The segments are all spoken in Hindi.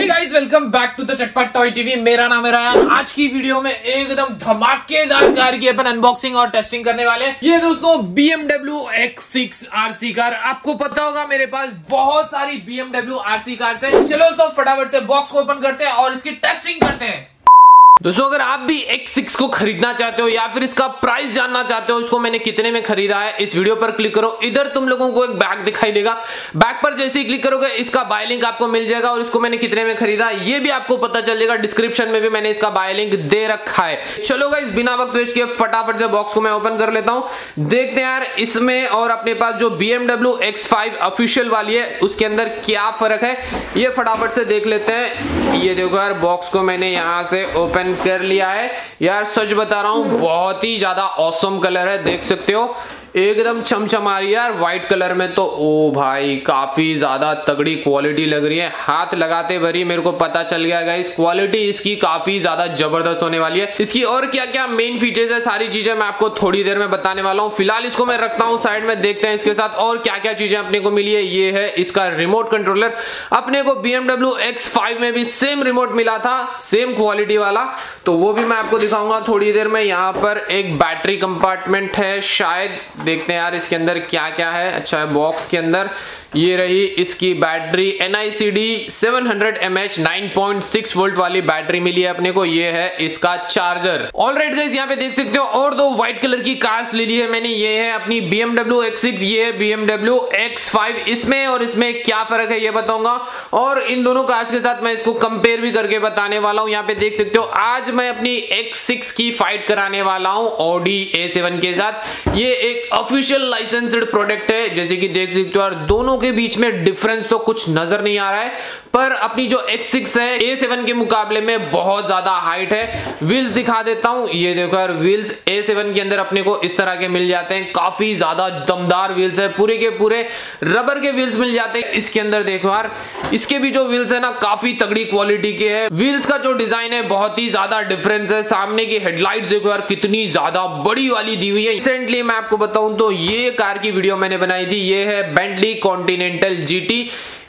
Guys, welcome back to the Chatpat toy TV. मेरा नाम है रायन। आज की वीडियो में एकदम धमाकेदार कार की अपन अनबॉक्सिंग और टेस्टिंग करने वाले हैं। ये दोस्तों BMW X6 RC कार। आपको पता होगा मेरे पास बहुत सारी BMW RC कार है। चलो दोस्तों फटाफट से बॉक्स को ओपन करते हैं और इसकी टेस्टिंग करते हैं। दोस्तों अगर आप भी X6 को खरीदना चाहते हो या फिर इसका प्राइस जानना चाहते हो, इसको मैंने कितने में खरीदा है, इस वीडियो पर क्लिक करो। इधर तुम लोगों को एक बैग दिखाई देगा। बैग पर जैसे ही क्लिक करोगे इसका बाय लिंक आपको मिल जाएगा और इसको मैंने कितने में खरीदा ये भी आपको पता चलेगा। डिस्क्रिप्शन में भी मैंने इसका बाय लिंक दे रखा है। चलो गाइस, बिना वक्त वेस्ट किए फटाफट से बॉक्स को मैं ओपन कर लेता हूं। देखते हैं यार इसमें और अपने पास जो BMW X5 ऑफिशियल वाली है उसके अंदर क्या फर्क है, ये फटाफट से देख लेते हैं। ये देखो यार, बॉक्स को मैंने यहां से ओपन कर लिया है। यार सच बता रहा हूं, बहुत ही ज्यादा ऑसम कलर है, देख सकते हो एकदम चमचमा रही है यार व्हाइट कलर में। तो ओ भाई, काफी ज्यादा तगड़ी क्वालिटी लग रही है। हाथ लगाते भरी मेरे को पता चल गया गाइस, क्वालिटी इसकी काफी ज्यादा जबरदस्त होने वाली है। इसकी और क्या क्या मेन फीचर्स है, सारी चीजें मैं आपको थोड़ी देर में बताने वाला हूं। फिलहाल इसको मैं रखता हूं साइड में, देखते हैं इसके साथ और क्या क्या चीजें अपने को मिली है। ये है इसका रिमोट कंट्रोलर। अपने को BMW X5 में भी सेम रिमोट मिला था, सेम क्वालिटी वाला, तो वो भी मैं आपको दिखाऊंगा थोड़ी देर में। यहाँ पर एक बैटरी कंपार्टमेंट है शायद, देखते हैं यार इसके अंदर क्या क्या है। अच्छा है, बॉक्स के अंदर ये रही इसकी बैटरी NICD 700 mAh 9.6 वोल्ट वाली बैटरी मिली है अपने को। ये है इसका चार्जर। ऑलराइट गाइस, यहाँ पे देख सकते हो और दो व्हाइट कलर की कार्स ले ली है मैंने। ये है अपनी BMW X6, ये है BMW X5। इसमें और इसमें क्या फर्क है ये बताऊंगा और इन दोनों कार्स के साथ मैं इसको कंपेयर भी करके बताने वाला हूं। यहाँ पे देख सकते हो आज मैं अपनी X6 की फाइट कराने वाला हूं Audi A7 के साथ। ये एक ऑफिशियल लाइसेंस्ड प्रोडक्ट है। जैसे कि देख सकते हो यार, दोनों के बीच में डिफरेंस तो कुछ नजर नहीं आ रहा है, पर अपनी जो X6 है A7 के मुकाबले में बहुत ज्यादा हाइट है। व्हील्स दिखा देता हूं, ये देखो यार, व्हील्स A7 के अंदर अपने को इस तरह के मिल जाते हैं। काफी ज्यादा दमदार व्हील्स है, पूरे के पूरे रबर के व्हील्स मिल जाते हैं। इसके अंदर देखो यार, इसके भी जो व्हील्स है ना काफी तगड़ी क्वालिटी के है। व्हील्स का जो डिजाइन है बहुत ही ज्यादा डिफरेंस है। सामने की हेडलाइट्स देखो यार कितनी ज्यादा बड़ी वाली दी हुई है। रिसेंटली मैं आपको बताऊं तो ये कार की वीडियो मैंने बनाई थी। ये है बेंटली कॉन्टिनेंटल GT।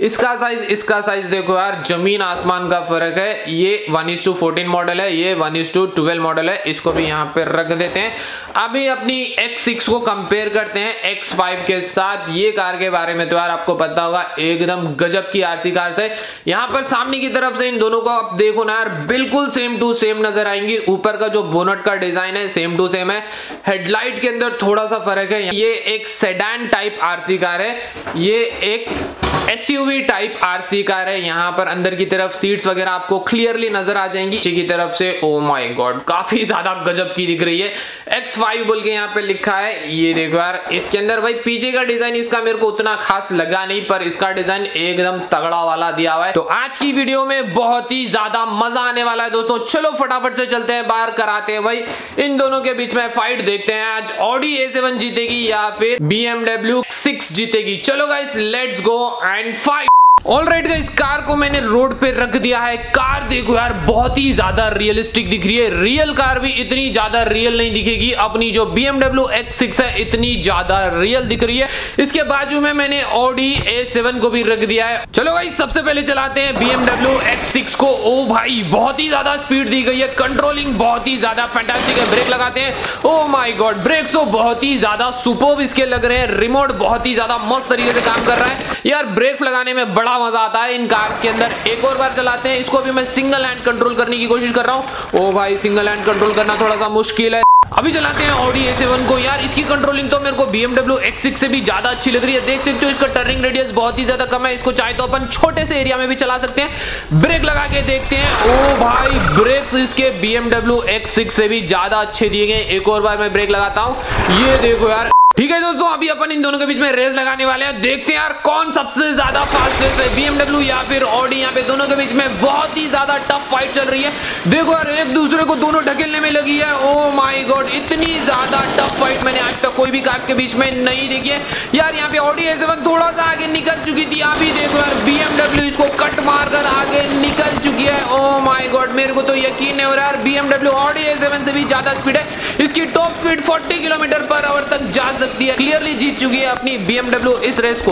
इसका साइज देखो यार, जमीन आसमान का फर्क है। ये 1:14 मॉडल है, ये 1:12 मॉडल है। इसको भी यहाँ पे रख देते हैं। अभी अपनी X6 को कंपेयर करते हैं X5 के साथ। ये कार के बारे में तो यार आपको पता होगा, एकदम गजब की RC कार्स है। यहाँ पर सामने की तरफ से इन दोनों को आप देखो ना यार, बिल्कुल सेम टू सेम नजर आएंगी। ऊपर का जो बोनट का डिजाइन है सेम टू सेम है। हेडलाइट के अंदर थोड़ा सा फर्क है। ये एक सेडान टाइप RC कार है, ये एक SUV टाइप RC कार है। यहाँ पर अंदर की तरफ सीट्स वगैरह आपको क्लियरली नजर आ जाएंगी पीछे की तरफ से। ओ माय गॉड, काफी ज्यादा गजब की दिख रही है। X5 बोल के यहाँ पे लिखा है। ये देखो यार, इसके अंदर भाई पीछे का डिजाइन इसका मेरे को उतना खास लगा नहीं, पर इसका डिजाइन एकदम तगड़ा वाला दिया हुआ है। तो आज की वीडियो में बहुत ही ज्यादा मजा आने वाला है दोस्तों। चलो फटाफट से चलते हैं बाहर, कराते हैं भाई इन दोनों के बीच में फाइट। देखते हैं आज Audi A7 जीतेगी या फिर BMW X6 जीतेगी। चलो guys, let's go and fight. Alright guys, car को मैंने रोड पे रख दिया है। कार देखो यार, बहुत ही ज्यादा रियलिस्टिक दिख रही है। रियल कार भी इतनी ज्यादा रियल नहीं दिखेगी। अपनी जो BMW X6 है इतनी ज्यादा रियल दिख रही है। इसके बाजू में मैंने Audi A7 को भी रख दिया है। चलो गाइस, सबसे पहले चलाते हैं BMW X6 को। ओ भाई, बहुत ही ज्यादा स्पीड दी गई है, कंट्रोलिंग बहुत ही ज्यादा फैंटास्टिक है। ब्रेक लगाते हैं। ओ माय गॉड, ब्रेक्स तो बहुत ही ज्यादा सुपर्ब इसके लग रहे हैं। रिमोट बहुत ही ज्यादा मस्त तरीके से काम कर रहा है यार। ब्रेक्स लगाने में बड़ा मजा आता है इन कार्स के अंदर। एक और बार चलाते हैं इसको भी। मैं सिंगल हैंड कंट्रोल करने की कोशिश कर रहा हूं। ओ भाई, सिंगल हैंड कंट्रोल करना थोड़ा सा मुश्किल है। अभी चलाते हैं Audi A7 को। यार इसकी कंट्रोलिंग तो मेरे को BMW X6 से भी ज्यादा अच्छी लग रही है। देख सकते हो इसका टर्निंग रेडियस बहुत ही ज्यादा कम है। इसको चाहे तो अपन छोटे से एरिया में भी चला सकते हैं। ब्रेक लगा के देखते हैं। ओ भाई, ब्रेक्स इसके BMW X6 से भी ज्यादा अच्छे दिए गए। एक और बार मैं ब्रेक लगाता हूं। ये देखो यार, ठीक है दोस्तों, अभी अपन इन दोनों के बीच में रेस लगाने वाले हैं। देखते हैं यार कौन सबसे ज्यादा फास्टेस्ट है, BMW या फिर Audi। यहाँ पे दोनों के बीच में बहुत ही ज्यादा टफ फाइट चल रही है। देखो यार, एक दूसरे को दोनों ढकेलने में लगी है। ओ माय गॉड, इतनी ज्यादा टफ फाइट मैंने आज तक कोई भी कार्स के बीच में नहीं देखी है यार। यहाँ पे Audi A7 थोड़ा सा आगे निकल चुकी थी। अभी देखो यार, BMW इसको कट मार कर आगे निकल चुकी है। ओ माय गॉड, मेरे को तो यकीन नहीं हो रहा यार, BMW Audi A7 से भी ज्यादा स्पीड है। इसकी टॉप स्पीड 40 km/h तक जा सकती है। क्लियरली जीत चुकी है अपनी BMW इस रेस को।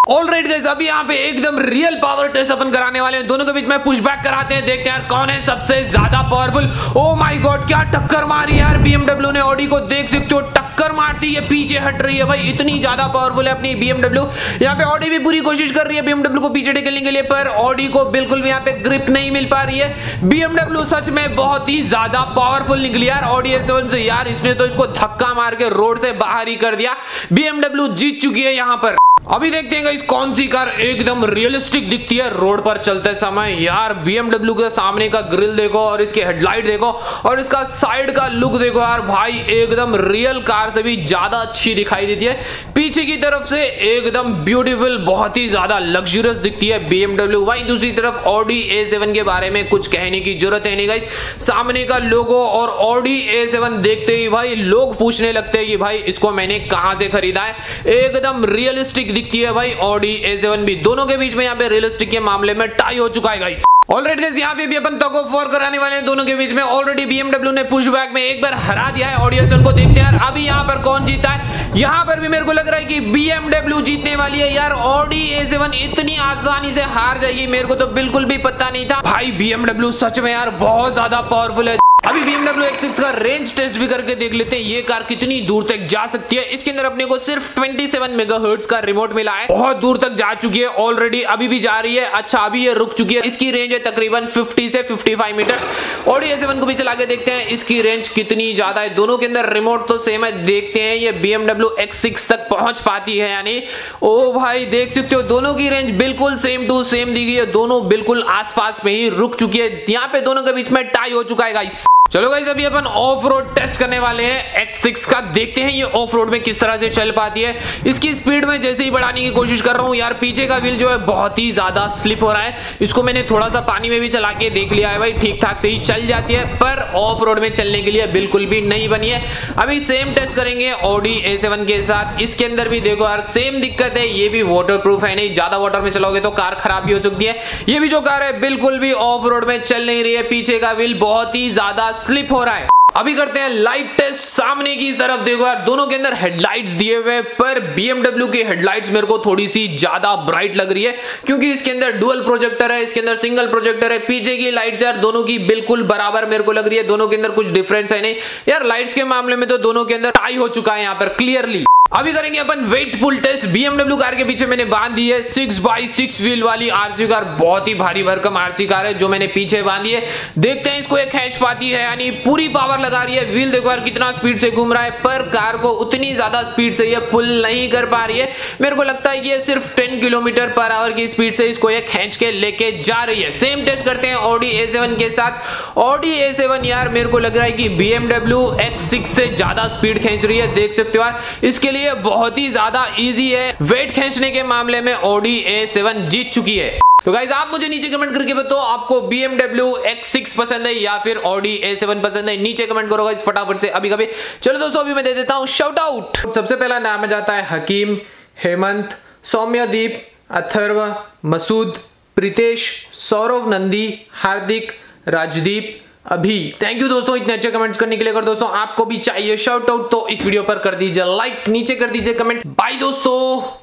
ऑलराइट गाइस, अभी यहाँ पे एकदम रियल पावर टेस्ट अपन कराने वाले हैं। दोनों के बीच में पुश बैक कराते हैं, देखते हैं यार कौन है सबसे ज्यादा पावरफुल। ओ माय गॉड, क्या टक्कर मारी यार BMW ने ऑडी को, देख सकते हो टक्कर मारती है, पीछे हट रही है भाई, इतनी ज्यादा पावरफुल है अपनी BMW। यहाँ पे ऑडी भी पूरी कोशिश कर रही है BMW को पीछे ढकेलने के लिए, पर ऑडी को बिल्कुल भी यहाँ पे ग्रिप नहीं मिल पा रही है। BMW सच में बहुत ही ज्यादा पावरफुल निकली यार ऑडी A7 से यार, इसने तो इसको धक्का मार के रोड से बाहर ही कर दिया। BMW जीत चुकी है यहाँ पर। अभी देखते हैं गाइस कौन सी कार एकदम रियलिस्टिक दिखती है रोड पर चलते समय। यार BMW के सामने का ग्रिल देखो और इसके हेडलाइट देखो और इसका साइड का लुक देखो यार भाई, एकदम रियल कार से भी ज्यादा अच्छी दिखाई देती है। पीछे की तरफ से एकदम ब्यूटीफुल, बहुत ही ज्यादा लग्जरियस दिखती है BMW। वहीं दूसरी तरफ ऑडी A7 के बारे में कुछ कहने की जरूरत है नहीं गाइस, सामने का लोगो और ऑडी A7 देखते ही भाई लोग पूछने लगते हैं कि भाई इसको मैंने कहां से खरीदा है। एकदम रियलिस्टिक दिखती है भाई ऑडी A7 भी। दोनों के बीच में यहाँ पे रियलिस्टिक के मामले में टाई हो चुका है गाइस। ऑलरेडी गाइस यहाँ पे भी अपन टग ऑफ वॉर कराने वाले हैं दोनों के बीच में। ऑलरेडी BMW ने पुश बैक में एक बार हरा दिया है ऑडी A7 को, देखते हैं यार अभी यहाँ पर कौन जीता है। यहाँ पर भी मेरे को लग रहा है कि BMW जीतने वाली है यार। ऑडी A7 इतनी आसानी से हार जाएगी मेरे को तो बिल्कुल भी पता नहीं था भाई। BMW सच में यार बहुत ज्यादा पावरफुल है। अभी BMW X6 का रेंज टेस्ट भी करके देख लेते हैं ये कार कितनी दूर तक जा सकती है। इसके अंदर अपने को सिर्फ 27 मेगाहर्ट्ज का रिमोट मिला है, बहुत दूर तक जा चुकी है ऑलरेडी, अभी भी जा रही है। अच्छा अभी ये रुक चुकी है। इसकी रेंज है तकरीबन 50 से 55 मीटर। ऑडी A7 को भी चला के देखते हैं इसकी रेंज कितनी ज्यादा है। दोनों के अंदर रिमोट तो सेम है, देखते हैं ये BMW X6 तक पहुंच पाती है यानी। ओ भाई देख सकते हो दोनों की रेंज बिल्कुल सेम टू सेम दी गई है, दोनों बिल्कुल आसपास में ही रुक चुकी है। यहाँ पे दोनों के बीच में टाई हो चुका है गाइस। चलो गाइस अभी अपन ऑफ रोड टेस्ट करने वाले हैं X6 का, देखते हैं ये ऑफ रोड में किस तरह से चल पाती है। इसकी स्पीड में जैसे ही बढ़ाने की कोशिश कर रहा हूँ यार, पीछे का व्हील जो है बहुत ही ज्यादा स्लिप हो रहा है। इसको मैंने थोड़ा सा पानी में भी चला के देख लिया है भाई, ठीक ठाक से ही चल जाती है, पर ऑफ रोड में चलने के लिए बिल्कुल भी नहीं बनी है। अभी सेम टेस्ट करेंगे ऑडी A7 के साथ। इसके अंदर भी देखो यार सेम दिक्कत है, ये भी वाटर प्रूफ है नहीं, ज्यादा वाटर में चलोगे तो कार खराब भी हो सकती है। ये भी जो कार है बिल्कुल भी ऑफ रोड में चल नहीं रही है, पीछे का व्हील बहुत ही ज्यादा स्लिप हो रहा है। अभी करते हैं लाइट टेस्ट। सामने की तरफ देखो यार दोनों के अंदर हेडलाइट्स दिए हुए हैं, पर BMW की हेडलाइट्स मेरे को थोड़ी सी ज्यादा ब्राइट लग रही है क्योंकि इसके अंदर डुअल प्रोजेक्टर है, इसके अंदर सिंगल प्रोजेक्टर है। पीछे की लाइट्स यार दोनों की बिल्कुल बराबर मेरे को लग रही है, दोनों के अंदर कुछ डिफरेंस है नहीं यार। लाइट्स के मामले में तो दोनों के अंदर टाई हो चुका है यहाँ पर क्लियरली। अभी करेंगे अपन weight pull test. BMW car के पीछे मैंने बांध दी है 6x6 व्हील वाली RC कार, बहुत ही भारी भरकम RC कार है जो मैंने पीछे बांधी है। देखते हैं इसको ये खींच पाती है यानी पूरी पावर लगा रही है। व्हील देखो यार कितना स्पीड से घूम रहा है, पर कार को उतनी ज्यादा स्पीड से ये पुल नहीं कर पा रही है। मेरे को लगता है ये सिर्फ 10 किलोमीटर पर आवर की स्पीड से इसको ये खींच के लेके जा रही है। सेम टेस्ट करते हैं ऑडी A7 के साथ। ऑडी A7 यार मेरे को लग रहा है कि BMW X6 से ज्यादा स्पीड खींच रही है, देख सकते हो यार। इसके लिए बहुत ही ज्यादा इजी है, वेट खींचने के मामले में ऑडी A7 जीत चुकी है। तो गाइज आप मुझे नीचे कमेंट करके बताओ आपको BMW X6 पसंद है या फिर ऑडी A7 पसंद है, नीचे कमेंट करो गाइज फटाफट से अभी कभी। चलो दोस्तों अभी मैं दे देता हूं शाउट आउट। सबसे पहला नाम जाता है हकीम, हेमंत, सौम्यदीप, अथर्व, मसूद, प्रीतेश, सौरव नंदी, हार्दिक, राजदीप, अभी। थैंक यू दोस्तों इतने अच्छे कमेंट्स करने के लिए। अगर दोस्तों आपको भी चाहिए शाउट आउट तो इस वीडियो पर कर दीजिए लाइक, नीचे कर दीजिए कमेंट। बाय दोस्तों।